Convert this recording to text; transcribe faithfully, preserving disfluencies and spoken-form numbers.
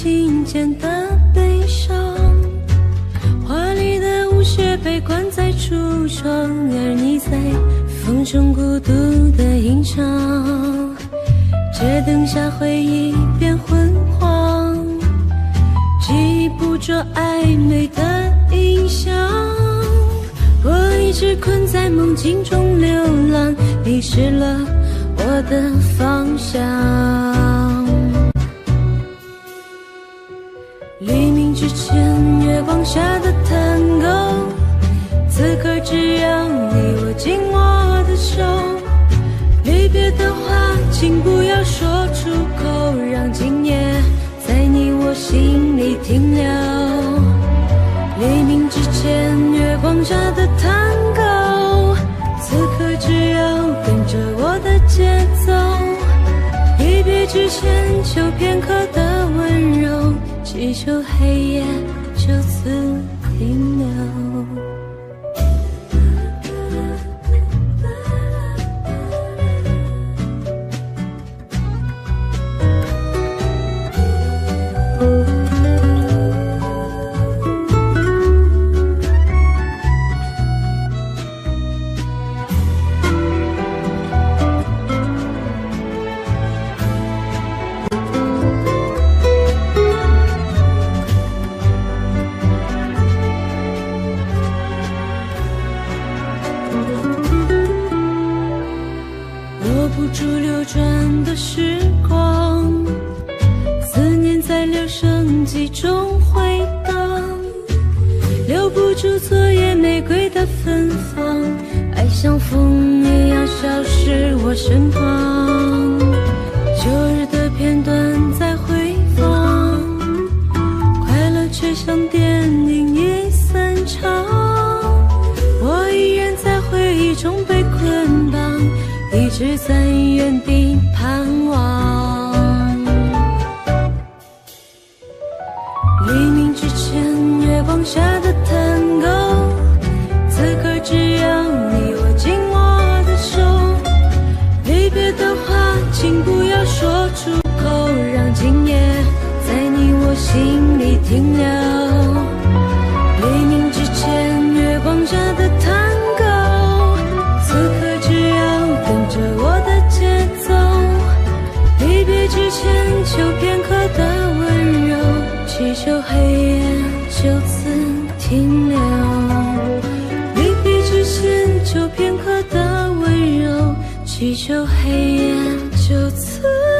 信件的悲伤，华丽的舞靴被关在橱窗，而你在风中孤独的吟唱。街灯下回忆变昏黄，记忆捕捉暧昧的印象。我一直困在梦境中流浪，迷失了我的方向。黎明之前，月光下的探戈，此刻只要你握紧我的手。离别的话，请不要说出口，让今夜在你我心里停留。黎明之前，月光下的探戈，此刻只要跟着我的节奏。离别之前，求片刻的温柔，祈求黑夜就此停留。握不住流转的时光，思念在留声机中回荡，留不住昨夜玫瑰的芬芳，爱像风一样消失我身旁。旧日的片段在回放，快乐却像电影已散场，我依然在回忆中被捆绑，一直在原地盼望。黎明之前，月光下的探戈，此刻只要你握紧我的手。离别的话，请不要说出口，让今夜在你我心里停留。黎明之前，月光下的探戈，此刻只要跟着我的节奏。离别之前，求片刻的温柔，祈求黑夜就此停留。离别之前，求片刻的温柔，祈求黑夜就此